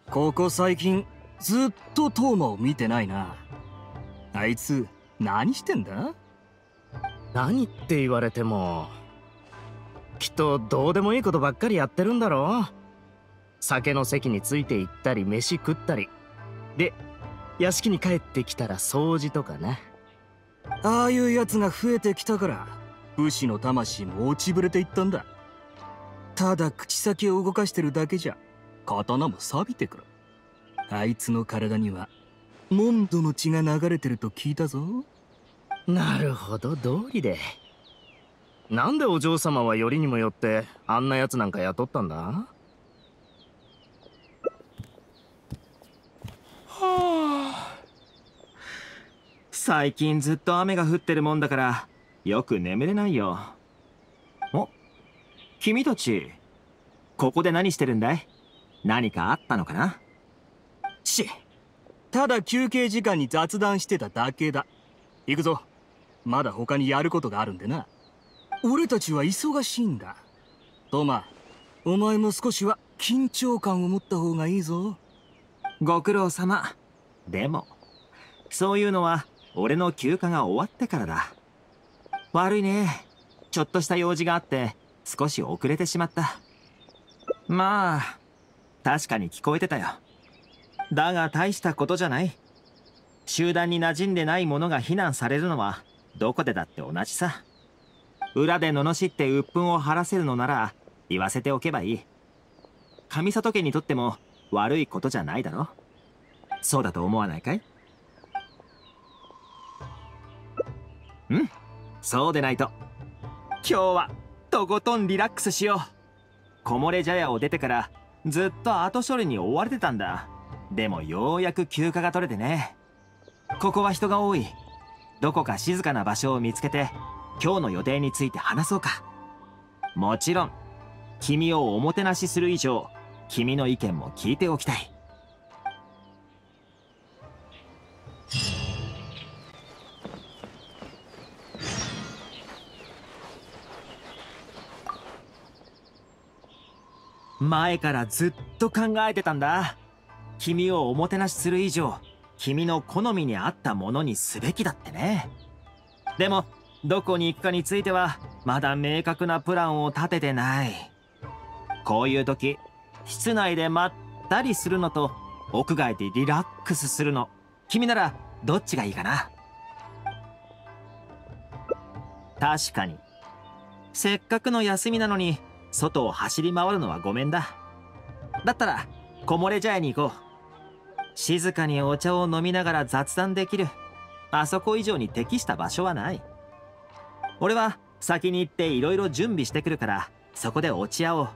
ここ最近ずっとトーマを見てないな。あいつ何してんだ？ 何って言われても、きっとどうでもいいことばっかりやってるんだろう。酒の席について行ったり飯食ったりで、屋敷に帰ってきたら掃除とかな。 ああいうやつが増えてきたから武士の魂も落ちぶれていったんだ。ただ口先を動かしてるだけじゃ刀も錆びてくる。あいつの体にはモンドの血が流れてると聞いたぞ。 なるほど、道理で。なんでお嬢様はよりにもよってあんなやつなんか雇ったんだ？ はあ、最近ずっと雨が降ってるもんだからよく眠れないよ。お、君たちここで何してるんだい？何かあったのかな？ ただ休憩時間に雑談してただけだ。行くぞ。まだ他にやることがあるんでな。俺たちは忙しいんだ。トマ、お前も少しは緊張感を持った方がいいぞ。 ご苦労様。でもそういうのは俺の休暇が終わってからだ。悪いね。ちょっとした用事があって少し遅れてしまった。まあ確かに聞こえてたよ。だが大したことじゃない。集団に馴染んでない者が非難されるのはどこでだって同じさ。裏で罵って鬱憤を晴らせるのなら言わせておけばいい。上里家にとっても悪いことじゃないだろ。そうだと思わないかい？うん、そうでないと。今日はとことんリラックスしよう。木漏れ茶屋を出てからずっと後処理に追われてたんだ。でもようやく休暇が取れてね。ここは人が多い。どこか静かな場所を見つけて今日の予定について話そうか。もちろん君をおもてなしする以上君の意見も聞いておきたい。前からずっと考えてたんだ。君をおもてなしする以上君の好みに合ったものにすべきだってね。でもどこに行くかについてはまだ明確なプランを立ててない。こういう時室内でまったりするのと屋外でリラックスするの、君ならどっちがいいかな？確かにせっかくの休みなのに外を走り回るのはごめんだ。だったら木漏れ茶屋に行こう。静かにお茶を飲みながら雑談できる、あそこ以上に適した場所はない。俺は先に行っていろいろ準備してくるからそこで落ち合おう。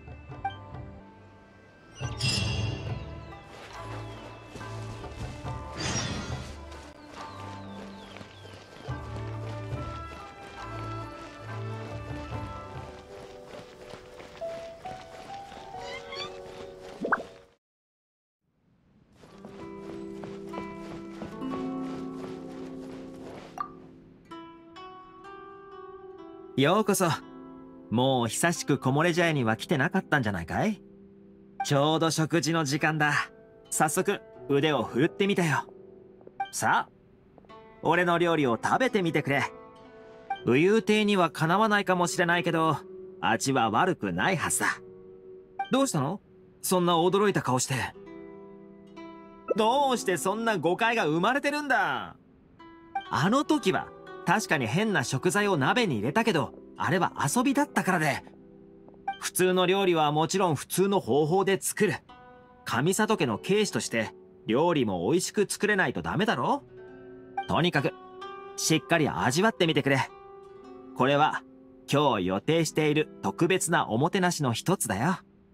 ようこそ。もう久しく木漏れ茶屋には来てなかったんじゃないかい？ちょうど食事の時間だ。早速腕を振るってみたよ。さあ俺の料理を食べてみてくれ。武勇亭にはかなわないかもしれないけど味は悪くないはずだ。どうしたの？そんな驚いた顔して。どうしてそんな誤解が生まれてるんだ？あの時は確かに変な食材を鍋に入れたけどあれは遊びだったからで。普通の料理はもちろん普通の方法で作る。上里家の慶子として料理も美味しく作れないとダメだろ。とにかくしっかり味わってみてくれ。これは今日予定している特別なおもてなしの一つだよ。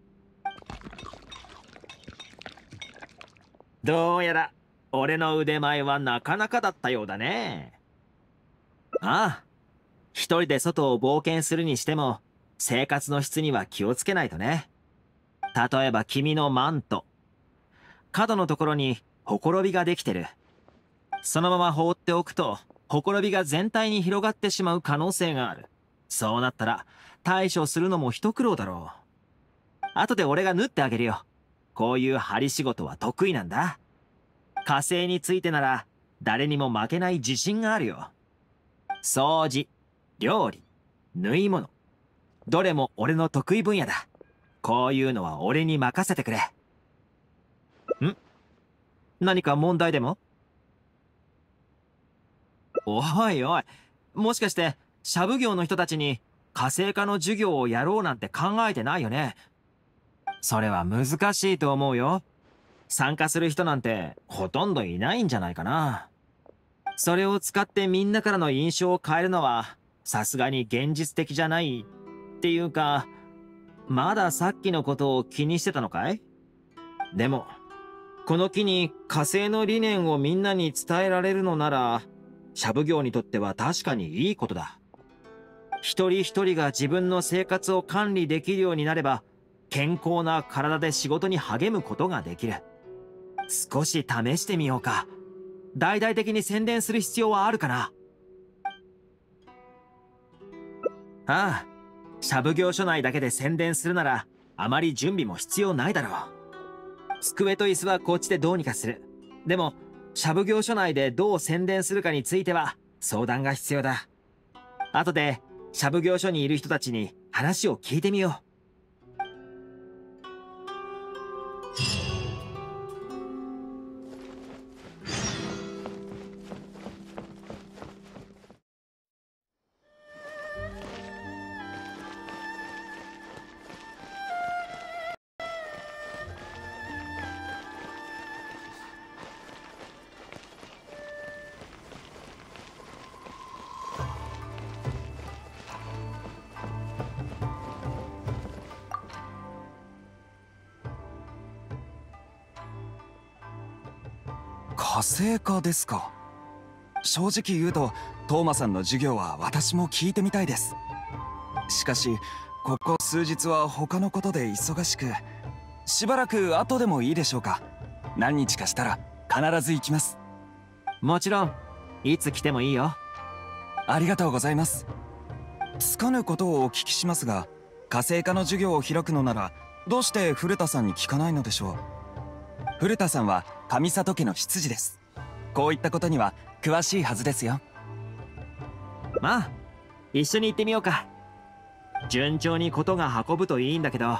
どうやら俺の腕前はなかなかだったようだね。ああ、一人で外を冒険するにしても生活の質には気をつけないとね。例えば君のマント、角のところにほころびができてる。そのまま放っておくとほころびが全体に広がってしまう可能性がある。そうなったら対処するのも一苦労だろう。後で俺が縫ってあげるよ。 こういう針仕事は得意なんだ。火星についてなら誰にも負けない自信があるよ。掃除、料理、縫い物、どれも俺の得意分野だ。こういうのは俺に任せてくれ。何か問題でも？おいおい、もしかしてシャブ業の人たちに火星科の授業をやろうなんて考えてないよね？それは難しいと思うよ。参加する人なんてほとんどいないんじゃないかな。それを使ってみんなからの印象を変えるのはさすがに現実的じゃないっていうか、まださっきのことを気にしてたのかい？でもこの機に火星の理念をみんなに伝えられるのなら、シャブ業にとっては確かにいいことだ。一人一人が自分の生活を管理できるようになれば、健康な体で仕事に励むことができる。少し試してみようか。大々的に宣伝する必要はあるかな？ああ、シャブ業所内だけで宣伝するなら、あまり準備も必要ないだろう。机と椅子はこっちでどうにかする。でも、シャブ業所内でどう宣伝するかについては相談が必要だ。後で、シャブ業所にいる人たちに話を聞いてみよう。 火星科ですか。正直言うとトーマさんの授業は私も聞いてみたいです。しかしここ数日は他のことで忙しく、しばらく後でもいいでしょうか。何日かしたら必ず行きます。 もちろん、いつ来てもいいよ。 ありがとうございます。つかぬことをお聞きしますが、火星科の授業を開くのならどうして古田さんに聞かないのでしょう。古田さんは上里家の執事です。こういったことには詳しいはずですよ。 まあ、一緒に行ってみようか。順調にことが運ぶといいんだけど。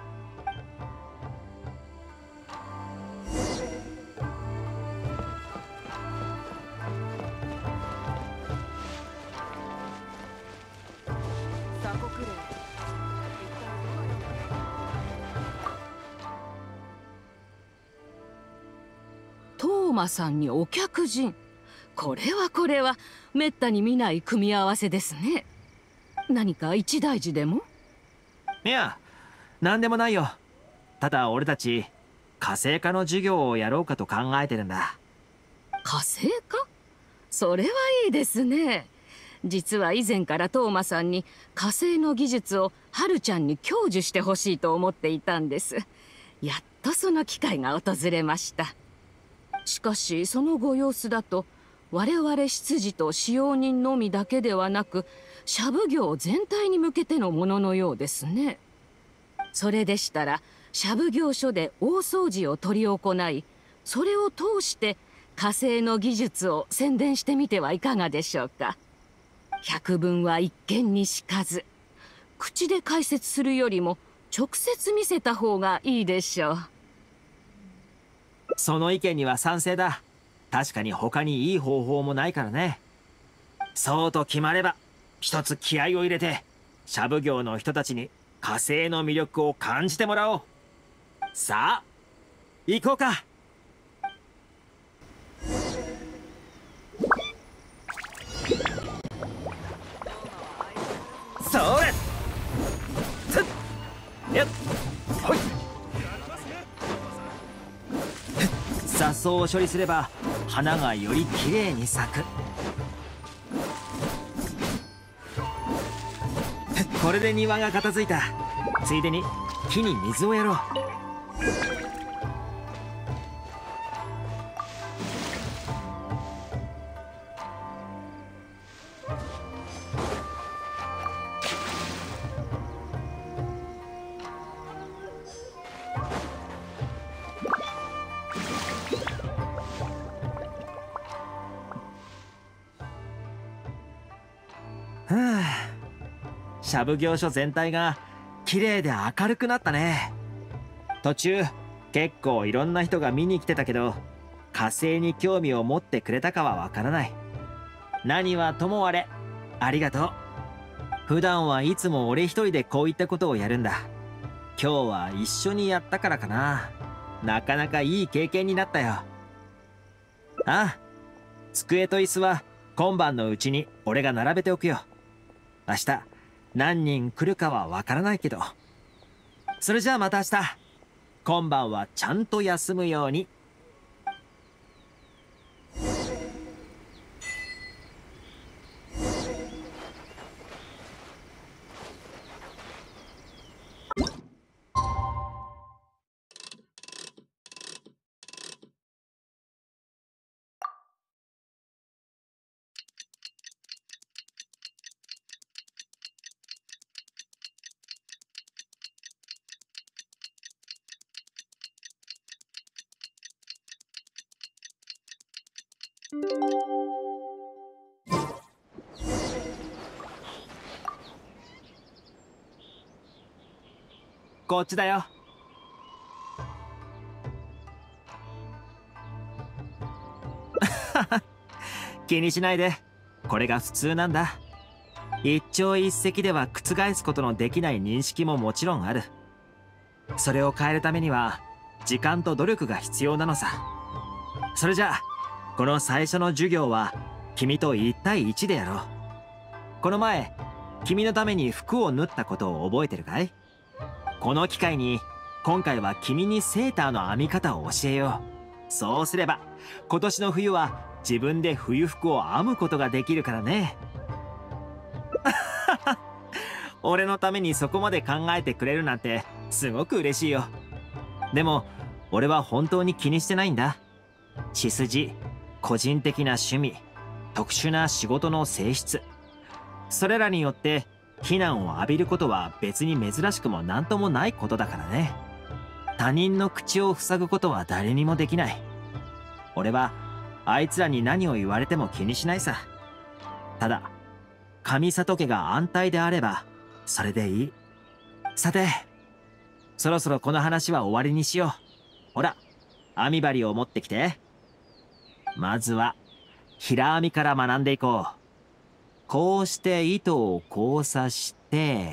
トーマさんにお客人。これはめったに見ない組み合わせですね。何か一大事でも？ いや、なんでもないよ。ただ俺たち火星科の授業をやろうかと考えてるんだ。 火星科？それはいいですね。実は以前からトーマさんに火星の技術をハルちゃんに享受してほしいと思っていたんです。やっとその機会が訪れました。しかしそのご様子だと、我々執事と使用人のみだけではなく、シャブ業全体に向けてのもののようですね。それでしたらシャブ業所で大掃除を執り行い、それを通して火星の技術を宣伝してみてはいかがでしょうか。百聞は一見にしかず。口で解説するよりも直接見せた方がいいでしょう。 その意見には賛成だ。確かに他にいい方法もないからね。そうと決まれば、一つ気合を入れてシャブ業の人たちに火星の魅力を感じてもらおう。さあ行こうか。それつっよっほい。雑草を処理すれば花がよりきれいに咲く。これで庭が片付いた。ついでに木に水をやろう。 シャブ行所全体が綺麗で明るくなったね。途中結構いろんな人が見に来てたけど、火星に興味を持ってくれたかはわからない。何はともあれありがとう。普段はいつも俺一人でこういったことをやるんだ。今日は一緒にやったからかな。なかなかいい経験になったよ。ああ、机と椅子は今晩のうちに俺が並べておくよ。明日何人来るかはわからないけど。それじゃあまた明日。今晩はちゃんと休むように。こっちだよ。気にしないで。これが普通なんだ。一朝一夕では覆すことのできない認識ももちろんある。それを変えるためには時間と努力が必要なのさ。それじゃあこの最初の授業は君と1対1でやろう。この前君のために服を縫ったことを覚えてるかい？この機会に今回は君にセーターの編み方を教えよう。そうすれば今年の冬は自分で冬服を編むことができるからね。俺のためにそこまで考えてくれるなんてすごく嬉しいよ。でも俺は本当に気にしてないんだ。血筋、個人的な趣味、特殊な仕事の性質、それらによって非難を浴びることは別に珍しくも何ともないことだからね。他人の口を塞ぐことは誰にもできない。俺はあいつらに何を言われても気にしないさ。ただ上里家が安泰であればそれでいい。さてそろそろこの話は終わりにしよう。ほら編み針を持ってきて。まずは平編みから学んでいこう。こうして糸を交差して、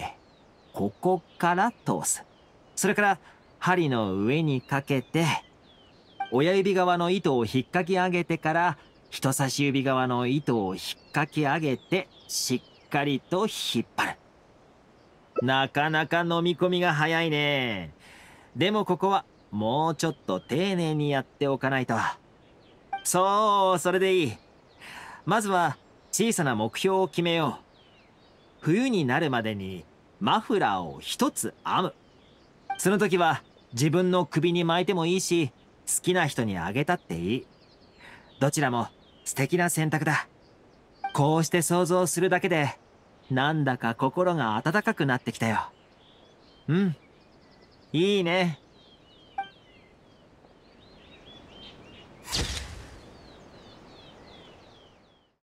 ここから通す。それから針の上にかけて、親指側の糸を引っかき上げてから、人差し指側の糸を引っかき上げて、しっかりと引っ張る。なかなか飲み込みが早いね。でもここはもうちょっと丁寧にやっておかないと。そう、それでいい。まずは、小さな目標を決めよう。冬になるまでにマフラーを一つ編む。その時は自分の首に巻いてもいいし、好きな人にあげたっていい。どちらも素敵な選択だ。こうして想像するだけでなんだか心が温かくなってきたよ。うん、いいね。